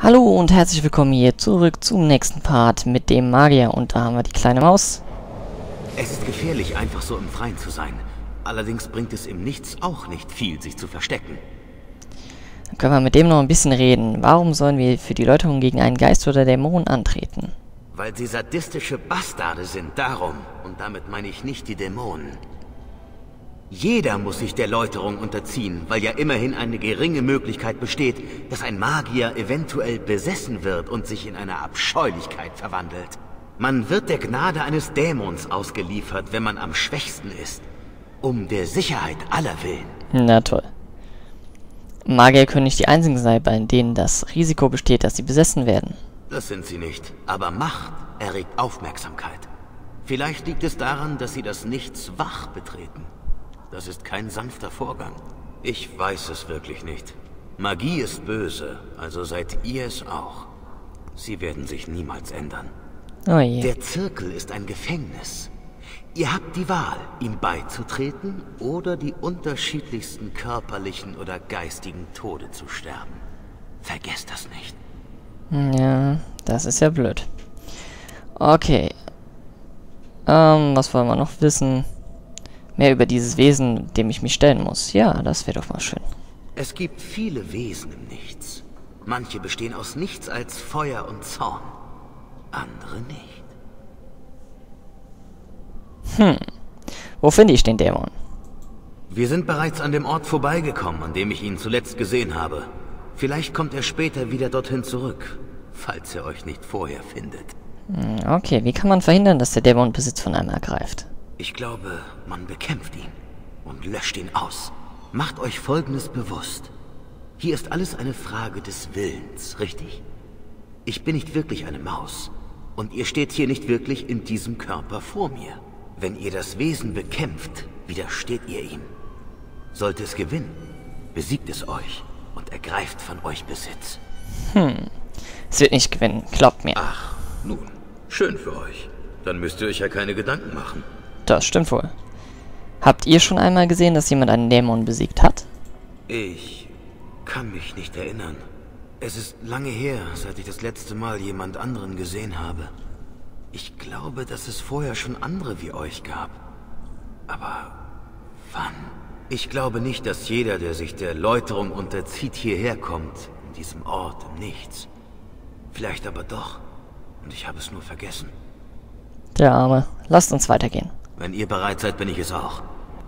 Hallo und herzlich willkommen hier zurück zum nächsten Part mit dem Magier. Und da haben wir die kleine Maus. Es ist gefährlich, einfach so im Freien zu sein. Allerdings bringt es im Nichts auch nicht viel, sich zu verstecken. Dann können wir mit dem noch ein bisschen reden. Warum sollen wir für die Läuterung gegen einen Geist oder Dämon antreten? Weil sie sadistische Bastarde sind, darum. Und damit meine ich nicht die Dämonen. Jeder muss sich der Läuterung unterziehen, weil ja immerhin eine geringe Möglichkeit besteht, dass ein Magier eventuell besessen wird und sich in eine Abscheulichkeit verwandelt. Man wird der Gnade eines Dämons ausgeliefert, wenn man am schwächsten ist. Um der Sicherheit aller willen. Na toll. Magier können nicht die einzigen sein, bei denen das Risiko besteht, dass sie besessen werden. Das sind sie nicht, aber Macht erregt Aufmerksamkeit. Vielleicht liegt es daran, dass sie das Nichts wach betreten. Das ist kein sanfter Vorgang. Ich weiß es wirklich nicht. Magie ist böse, also seid ihr es auch. Sie werden sich niemals ändern. Oh je. Der Zirkel ist ein Gefängnis. Ihr habt die Wahl, ihm beizutreten oder die unterschiedlichsten körperlichen oder geistigen Tode zu sterben. Vergesst das nicht. Ja, das ist ja blöd. Okay. Was wollen wir noch wissen? Mehr über dieses Wesen, dem ich mich stellen muss. Ja, das wäre doch mal schön. Es gibt viele Wesen im Nichts. Manche bestehen aus nichts als Feuer und Zorn. Andere nicht. Wo finde ich den Dämon? Wir sind bereits an dem Ort vorbeigekommen, an dem ich ihn zuletzt gesehen habe. Vielleicht kommt er später wieder dorthin zurück, falls er euch nicht vorher findet. Okay, wie kann man verhindern, dass der Dämon Besitz von einem ergreift? Ich glaube, man bekämpft ihn und löscht ihn aus. Macht euch Folgendes bewusst. Hier ist alles eine Frage des Willens, richtig? Ich bin nicht wirklich eine Maus. Und ihr steht hier nicht wirklich in diesem Körper vor mir. Wenn ihr das Wesen bekämpft, widersteht ihr ihm. Sollte es gewinnen, besiegt es euch und ergreift von euch Besitz. Es wird nicht gewinnen, glaubt mir. Ach, nun, schön für euch. Dann müsst ihr euch ja keine Gedanken machen. Das stimmt wohl. Habt ihr schon einmal gesehen, dass jemand einen Dämon besiegt hat? Ich kann mich nicht erinnern. Es ist lange her, seit ich das letzte Mal jemand anderen gesehen habe. Ich glaube, dass es vorher schon andere wie euch gab. Aber wann? Ich glaube nicht, dass jeder, der sich der Läuterung unterzieht, hierher kommt, in diesem Ort im Nichts. Vielleicht aber doch. Und ich habe es nur vergessen. Der Arme. Lasst uns weitergehen. Wenn ihr bereit seid, bin ich es auch.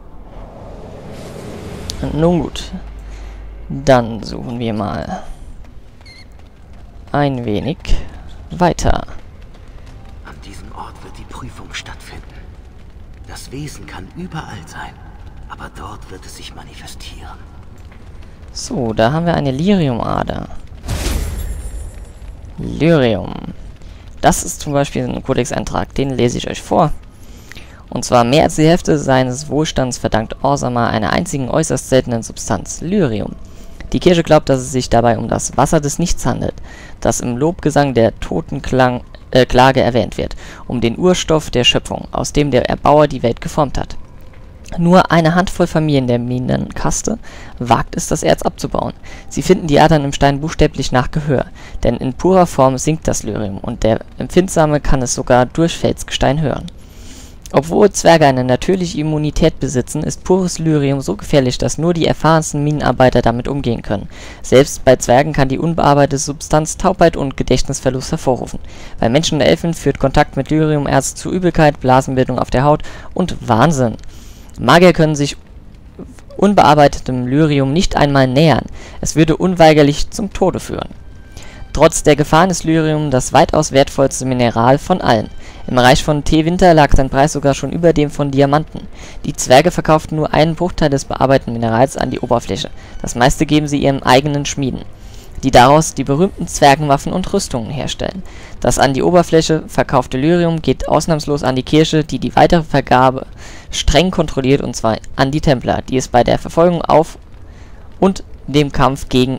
Nun gut. Dann suchen wir mal ein wenig weiter. An diesem Ort wird die Prüfung stattfinden. Das Wesen kann überall sein, aber dort wird es sich manifestieren. So, da haben wir eine Lyrium-Ader. Lyrium. Das ist zum Beispiel ein Codex-Eintrag, den lese ich euch vor. Und zwar mehr als die Hälfte seines Wohlstands verdankt Orzammar einer einzigen äußerst seltenen Substanz, Lyrium. Die Kirche glaubt, dass es sich dabei um das Wasser des Nichts handelt, das im Lobgesang der Totenklage erwähnt wird, um den Urstoff der Schöpfung, aus dem der Erbauer die Welt geformt hat. Nur eine Handvoll Familien der Minenkaste wagt es, das Erz abzubauen. Sie finden die Adern im Stein buchstäblich nach Gehör, denn in purer Form sinkt das Lyrium und der Empfindsame kann es sogar durch Felsgestein hören. Obwohl Zwerge eine natürliche Immunität besitzen, ist pures Lyrium so gefährlich, dass nur die erfahrensten Minenarbeiter damit umgehen können. Selbst bei Zwergen kann die unbearbeitete Substanz Taubheit und Gedächtnisverlust hervorrufen. Bei Menschen und Elfen führt Kontakt mit Lyriumerz zu Übelkeit, Blasenbildung auf der Haut und Wahnsinn. Magier können sich unbearbeitetem Lyrium nicht einmal nähern. Es würde unweigerlich zum Tode führen. Trotz der Gefahren ist Lyrium das weitaus wertvollste Mineral von allen. Im Reich von Teewinter lag sein Preis sogar schon über dem von Diamanten. Die Zwerge verkauften nur einen Bruchteil des bearbeiteten Minerals an die Oberfläche. Das meiste geben sie ihren eigenen Schmieden, die daraus die berühmten Zwergenwaffen und Rüstungen herstellen. Das an die Oberfläche verkaufte Lyrium geht ausnahmslos an die Kirche, die die weitere Vergabe streng kontrolliert, und zwar an die Templer, die es bei der Verfolgung auf und dem Kampf gegen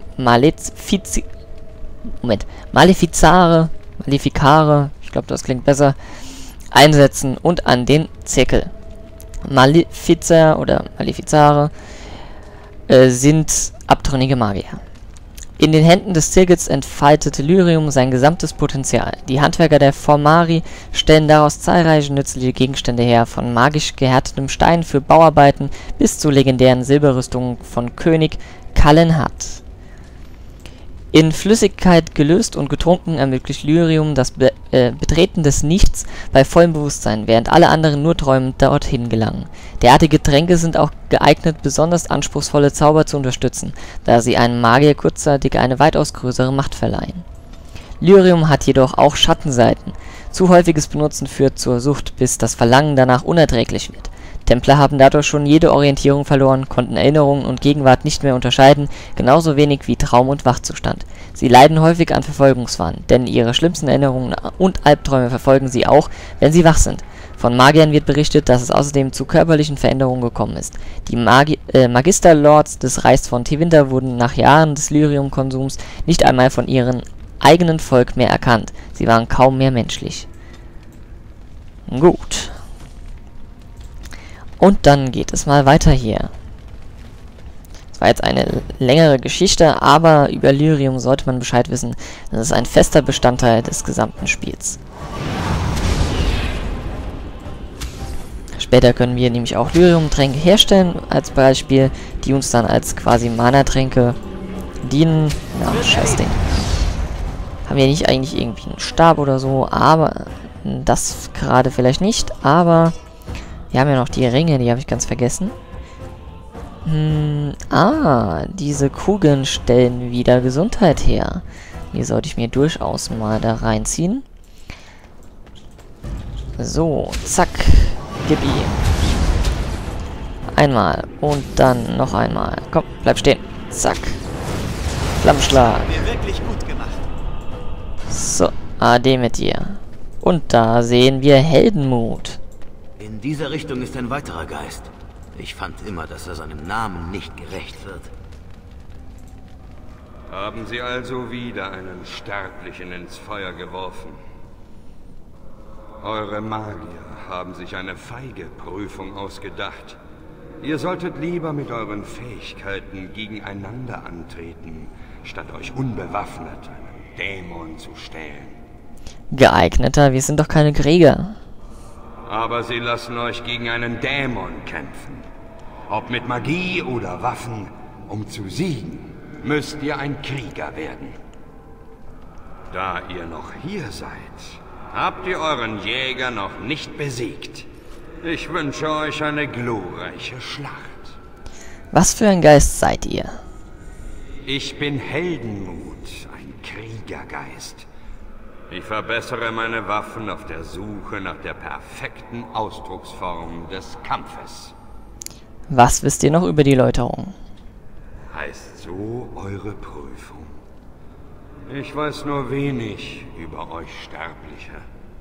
Maleficare, ich glaube, das klingt besser, einsetzen, und an den Zirkel. Maleficer oder Malefizare sind abtrünnige Magier. In den Händen des Zirkels entfaltete Lyrium sein gesamtes Potenzial. Die Handwerker der Formari stellen daraus zahlreiche nützliche Gegenstände her, von magisch gehärtetem Stein für Bauarbeiten bis zu legendären Silberrüstungen von König Kalenhat. In Flüssigkeit gelöst und getrunken ermöglicht Lyrium das Betreten des Nichts bei vollem Bewusstsein, während alle anderen nur träumend dorthin gelangen. Derartige Tränke sind auch geeignet, besonders anspruchsvolle Zauber zu unterstützen, da sie einem Magier kurzzeitig eine weitaus größere Macht verleihen. Lyrium hat jedoch auch Schattenseiten. Zu häufiges Benutzen führt zur Sucht, bis das Verlangen danach unerträglich wird. Templer haben dadurch schon jede Orientierung verloren, konnten Erinnerungen und Gegenwart nicht mehr unterscheiden, genauso wenig wie Traum und Wachzustand. Sie leiden häufig an Verfolgungswahn, denn ihre schlimmsten Erinnerungen und Albträume verfolgen sie auch, wenn sie wach sind. Von Magiern wird berichtet, dass es außerdem zu körperlichen Veränderungen gekommen ist. Die Magisterlords des Reichs von Tevinter wurden nach Jahren des Lyrium-Konsums nicht einmal von ihrem eigenen Volk mehr erkannt. Sie waren kaum mehr menschlich. Gut. Und dann geht es mal weiter hier. Das war jetzt eine längere Geschichte, aber über Lyrium sollte man Bescheid wissen. Das ist ein fester Bestandteil des gesamten Spiels. Später können wir nämlich auch Lyrium-Tränke herstellen, als Beispiel, die uns dann als quasi Mana-Tränke dienen. Na, scheiß Ding. Haben wir nicht eigentlich irgendwie einen Stab oder so, aber das gerade vielleicht nicht, aber wir haben ja noch die Ringe, die habe ich ganz vergessen. Diese Kugeln stellen wieder Gesundheit her. Die sollte ich mir durchaus mal da reinziehen. So, zack. Gib ihm. Einmal und dann noch einmal. Komm, bleib stehen. Zack. Flammenschlag. So, AD mit dir. Und da sehen wir Heldenmut. In dieser Richtung ist ein weiterer Geist. Ich fand immer, dass er seinem Namen nicht gerecht wird. Haben Sie also wieder einen Sterblichen ins Feuer geworfen? Eure Magier haben sich eine feige Prüfung ausgedacht. Ihr solltet lieber mit euren Fähigkeiten gegeneinander antreten, statt euch unbewaffnet einen Dämon zu stellen. Geeigneter, wir sind doch keine Krieger. Aber sie lassen euch gegen einen Dämon kämpfen. Ob mit Magie oder Waffen, um zu siegen, müsst ihr ein Krieger werden. Da ihr noch hier seid, habt ihr euren Jäger noch nicht besiegt. Ich wünsche euch eine glorreiche Schlacht. Was für ein Geist seid ihr? Ich bin Heldenmut, ein Kriegergeist. Ich verbessere meine Waffen auf der Suche nach der perfekten Ausdrucksform des Kampfes. Was wisst ihr noch über die Läuterung? Heißt so eure Prüfung? Ich weiß nur wenig über euch Sterbliche.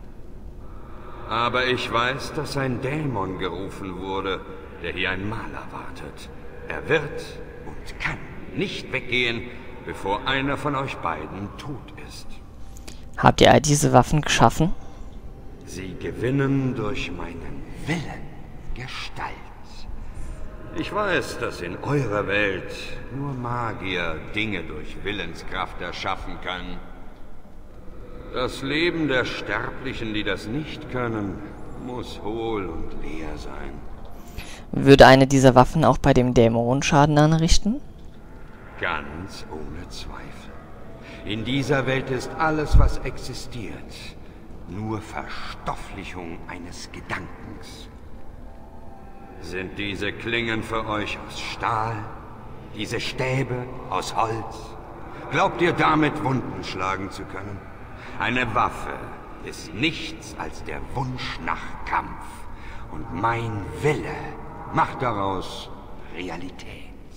Aber ich weiß, dass ein Dämon gerufen wurde, der hier ein Maler wartet. Er wird und kann nicht weggehen, bevor einer von euch beiden tot ist. Habt ihr all diese Waffen geschaffen? Sie gewinnen durch meinen Willen Gestalt. Ich weiß, dass in eurer Welt nur Magier Dinge durch Willenskraft erschaffen können. Das Leben der Sterblichen, die das nicht können, muss hohl und leer sein. Würde eine dieser Waffen auch bei dem Dämon Schaden anrichten? Ganz ohne Zweifel. In dieser Welt ist alles, was existiert, nur Verstofflichung eines Gedankens. Sind diese Klingen für euch aus Stahl? Diese Stäbe aus Holz? Glaubt ihr damit Wunden schlagen zu können? Eine Waffe ist nichts als der Wunsch nach Kampf. Und mein Wille macht daraus Realität.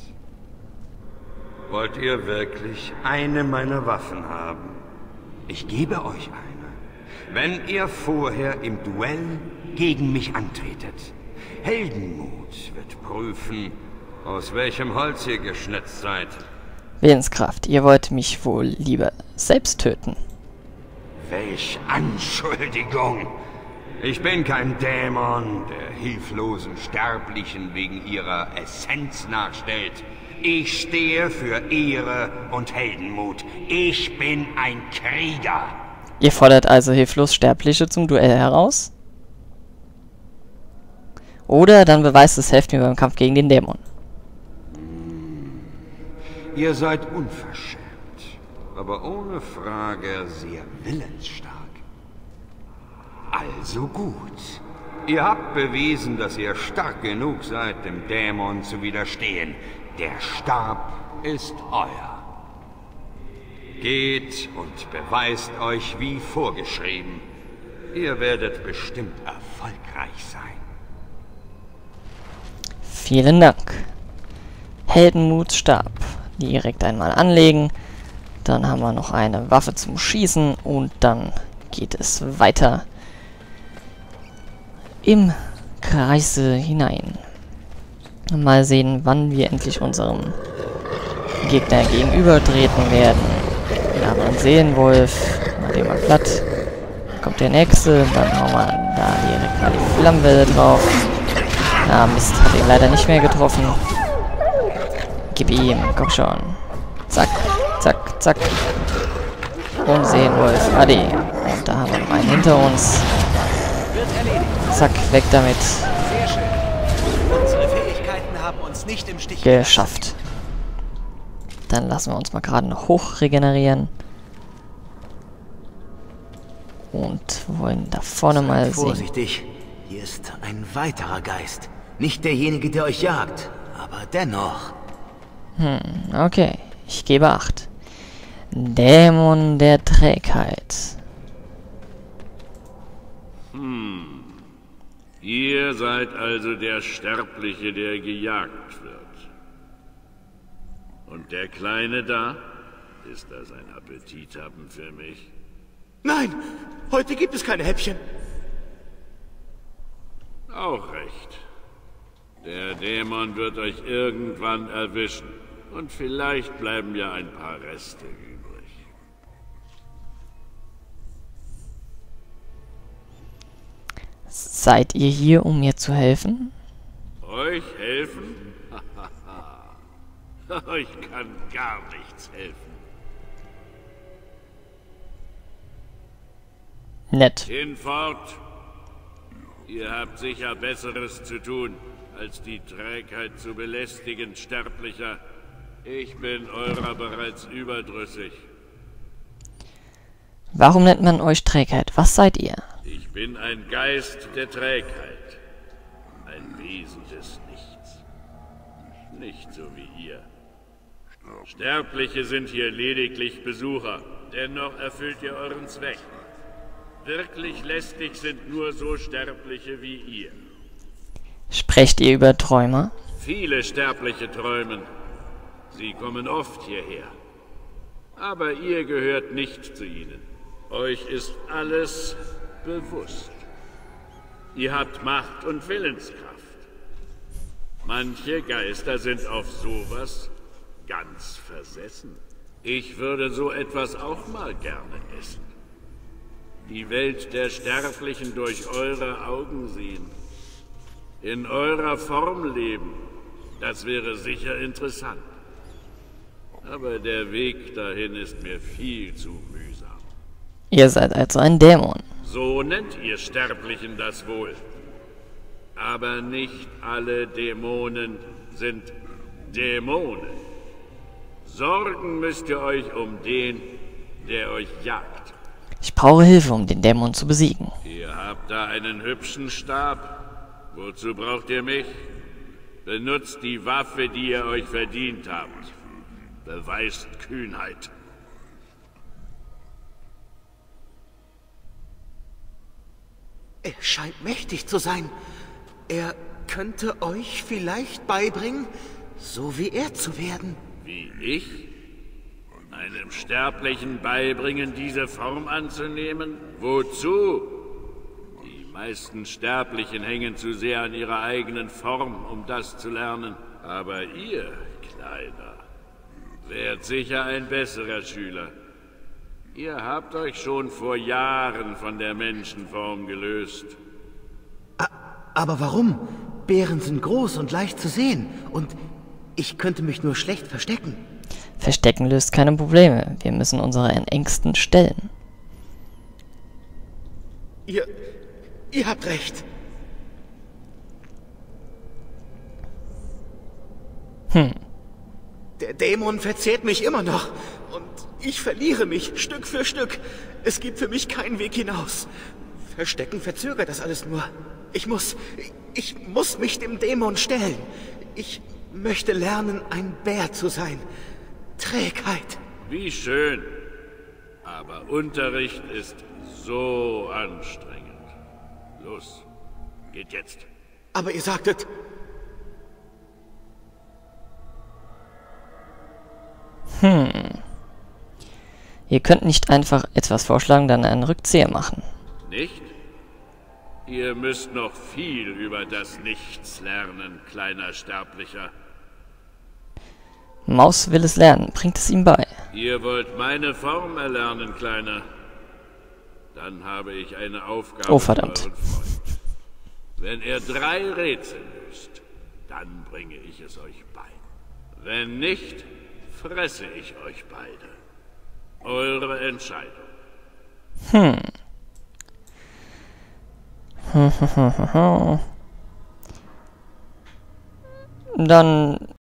Wollt ihr wirklich eine meiner Waffen haben? Ich gebe euch eine. Wenn ihr vorher im Duell gegen mich antretet. Heldenmut wird prüfen, aus welchem Holz ihr geschnitzt seid. Willenskraft, ihr wollt mich wohl lieber selbst töten. Welch Anschuldigung! Ich bin kein Dämon, der hilflosen Sterblichen wegen ihrer Essenz nachstellt. Ich stehe für Ehre und Heldenmut. Ich bin ein Krieger. Ihr fordert also hilflos Sterbliche zum Duell heraus? Oder dann beweist es, helft mir beim Kampf gegen den Dämon. Ihr seid unverschämt, aber ohne Frage sehr willensstark. Also gut. Ihr habt bewiesen, dass ihr stark genug seid, dem Dämon zu widerstehen. Der Stab ist euer. Geht und beweist euch wie vorgeschrieben. Ihr werdet bestimmt erfolgreich sein. Vielen Dank. Heldenmutsstab. Direkt einmal anlegen. Dann haben wir noch eine Waffe zum Schießen und dann geht es weiter im Kreise hinein. Mal sehen, wann wir endlich unserem Gegner gegenübertreten werden. Wir haben einen Seelenwolf, mal den mal platt. Dann kommt der nächste, dann hauen wir da direkt mal die Flammenwelle drauf. Ah, Mist, hat ihn leider nicht mehr getroffen. Gib ihm, komm schon. Zack, zack, zack. Und Seelenwolf, ade. Und da haben wir noch einen hinter uns. Zack, weg damit. Sehr schön. Unsere Fähigkeiten haben uns nicht im Stich Geschafft. Dann lassen wir uns mal gerade noch hoch regenerieren. Und wollen da vorne mal sehen. Vorsichtig, hier ist ein weiterer Geist. Nicht derjenige, der euch jagt, aber dennoch. Okay, ich gebe Acht. Dämon der Trägheit. Ihr seid also der Sterbliche, der gejagt wird. Und der Kleine da? Ist das ein Appetit haben für mich? Nein, heute gibt es keine Häppchen. Auch recht. Der Dämon wird euch irgendwann erwischen. Und vielleicht bleiben ja ein paar Reste übrig. Seid ihr hier, um mir zu helfen? Euch helfen? Euch kann gar nichts helfen. Nett. Hinfort. Ihr habt sicher Besseres zu tun, als die Trägheit zu belästigen, Sterblicher. Ich bin eurer bereits überdrüssig. Warum nennt man euch Trägheit? Was seid ihr? Ich bin ein Geist der Trägheit. Ein Wesen des Nichts. Nicht so wie ihr. Sterbliche sind hier lediglich Besucher. Dennoch erfüllt ihr euren Zweck. Wirklich lästig sind nur so Sterbliche wie ihr. Sprecht ihr über Träumer? Viele Sterbliche träumen. Sie kommen oft hierher. Aber ihr gehört nicht zu ihnen. Euch ist alles bewusst. Ihr habt Macht und Willenskraft. Manche Geister sind auf sowas ganz versessen. Ich würde so etwas auch mal gerne essen. Die Welt der Sterblichen durch eure Augen sehen. In eurer Form leben. Das wäre sicher interessant. Aber der Weg dahin ist mir viel zu mühsam. Ihr seid also ein Dämon. So nennt ihr Sterblichen das wohl. Aber nicht alle Dämonen sind Dämonen. Sorgen müsst ihr euch um den, der euch jagt. Ich brauche Hilfe, um den Dämon zu besiegen. Ihr habt da einen hübschen Stab. Wozu braucht ihr mich? Benutzt die Waffe, die ihr euch verdient habt. Beweist Kühnheit. Er scheint mächtig zu sein. Er könnte euch vielleicht beibringen, so wie er zu werden. Wie ich? Einem Sterblichen beibringen, diese Form anzunehmen? Wozu? Die meisten Sterblichen hängen zu sehr an ihrer eigenen Form, um das zu lernen. Aber ihr, Kleiner, wärt sicher ein besserer Schüler. Ihr habt euch schon vor Jahren von der Menschenform gelöst. Aber warum? Bären sind groß und leicht zu sehen. Und Ich könnte mich nur schlecht verstecken. Verstecken löst keine Probleme. Wir müssen unsere Ängsten stellen. Ihr habt recht. Der Dämon verzehrt mich immer noch. Und ich verliere mich Stück für Stück. Es gibt für mich keinen Weg hinaus. Verstecken verzögert das alles nur. Ich muss mich dem Dämon stellen. Ich möchte lernen, ein Bär zu sein. Trägheit. Wie schön. Aber Unterricht ist so anstrengend. Los, geht jetzt. Aber ihr sagtet... Ihr könnt nicht einfach etwas vorschlagen, dann einen Rückzieher machen. Nicht? Ihr müsst noch viel über das Nichts lernen, kleiner Sterblicher. Maus will es lernen, bringt es ihm bei. Ihr wollt meine Form erlernen, Kleiner. Dann habe ich eine Aufgabe Oh, verdammt. für euren Freund. Wenn er 3 Rätsel löst, dann bringe ich es euch bei. Wenn nicht, fresse ich euch beide. Eure Entscheidung. Dann